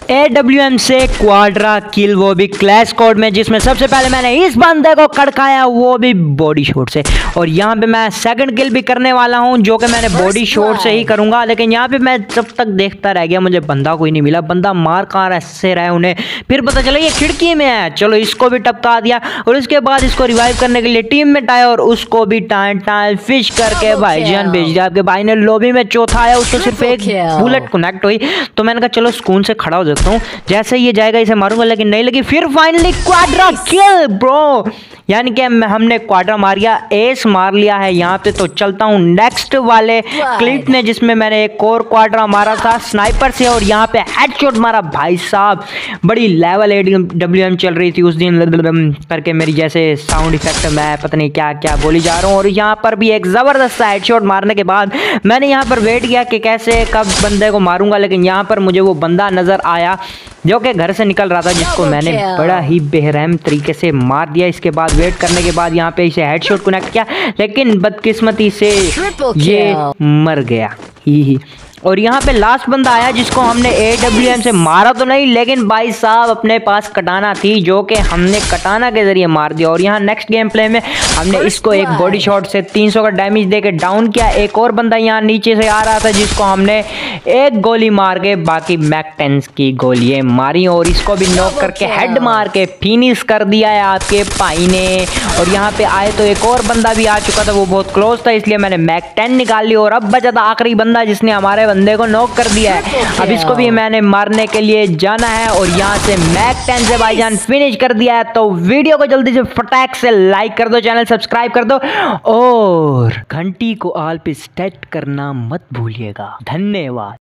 AWM से Quadra किल, वो भी क्लैश कोड में, जिसमें सबसे पहले मैंने इस बंदे को कड़काया, वो भी बॉडी शॉट से। और यहाँ पे मैं सेकंड किल भी करने वाला हूँ, जो कि मैंने बॉडी शॉट से ही करूँगा। लेकिन यहाँ पे मैं जब तक देखता रह गया, मुझे बंदा कोई नहीं मिला। बंदा मार कहाँ ऐसे रहे उन्हें, फिर पता चला ये खिड़की में है। चलो इसको भी टपका दिया और उसके बाद इसको रिवाइव करने के लिए टीम में आया और उसको भी टाइम फिश करके भाईजान भेज दिया। आपके भाई ने लॉबी में चौथा आया, उसको सिर्फ एक बुलेट कनेक्ट हुई, तो मैंने कहा चलो सुकून से खड़ा हो जाता हूँ, जैसे ये जाएगा इसे मारूंगा, लेकिन नहीं लगी। फिर फाइनली क्वाड्रा किल ब्रो, यानी कि हमने क्वाड्रा मार लिया, एस मार लिया है यहाँ पे। तो चलता हूँ नेक्स्ट वाले क्लिप में, जिसमें मैंने एक और क्वाड्रा मारा था स्नाइपर से और यहाँ पे हेडशॉट मारा। भाई साहब बड़ी लेवल AWM चल रही थी उस दिन करके, मेरी जैसे साउंड इफेक्ट मैं पता नहीं क्या क्या बोली जा रहा हूँ। और यहाँ पर भी एक जबरदस्त हेडशॉट मारने के बाद मैंने यहाँ पर वेट किया कि कैसे कब बंदे को मारूंगा, लेकिन यहाँ पर मुझे वो बंदा नजर आया जो कि घर से निकल रहा था, जिसको मैंने बड़ा ही बेरहम तरीके से मार दिया। इसके बाद वेट करने के बाद यहाँ पे इसे हेडशॉट कनेक्ट किया, लेकिन बदकिस्मती से ये मर गया ही। और यहाँ पे लास्ट बंदा आया जिसको हमने AWM से मारा तो नहीं, लेकिन भाई साहब अपने पास कटाना थी, जो कि हमने कटाना के जरिए मार दिया। और यहाँ नेक्स्ट गेम प्ले में हमने इसको एक बॉडी शॉट से 300 का डैमेज देके डाउन किया। एक और बंदा यहाँ नीचे से आ रहा था, जिसको हमने एक गोली मार के बाकी मैक 10 की गोलियां मारी और इसको भी नॉक करके हेड मार के फिनिश कर दिया है आपके भाई ने। और यहाँ पे आए तो एक और बंदा भी आ चुका था, वो बहुत क्लोज था, इसलिए मैंने मैक 10 निकाल ली। और अब बचा था आखिरी बंदा, जिसने हमारे बंदे को नॉक कर दिया है। अब इसको भी मैंने मारने के लिए जाना है और यहाँ से मैक 10 से भाईजान फिनिश कर दिया है। तो वीडियो को जल्दी से फटाक से लाइक कर दो, चैनल सब्सक्राइब कर दो और घंटी को ऑल पे सेट करना मत भूलिएगा। धन्यवाद।